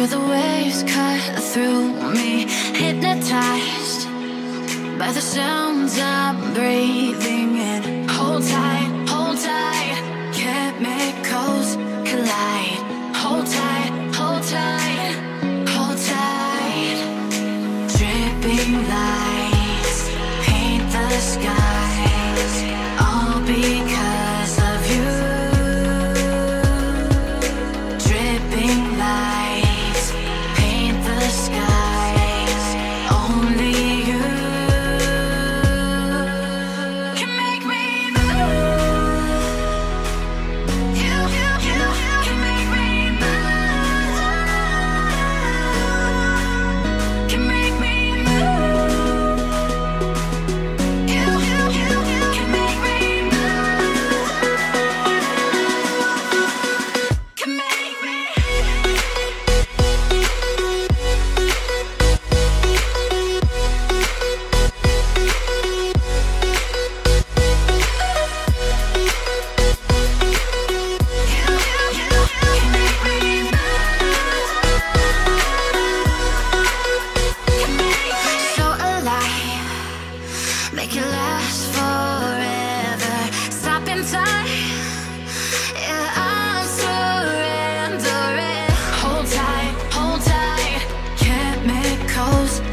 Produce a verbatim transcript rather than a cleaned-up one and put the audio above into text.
Feel the waves cut through me, hypnotized by the sounds I'm breathing in. Hold tight, hold tight, chemicals collide. Hold tight, hold tight, hold tight. Dripping lights paint the skies, all because of you. Dripping lights paint the skies, only you can make me move. You, you, you can make me move. Can make me move. You, you, you can make me move. Can make me. So alive, make it last forever. Stop in time, yeah, I'm surrendering. Hold tight, hold tight, chemicals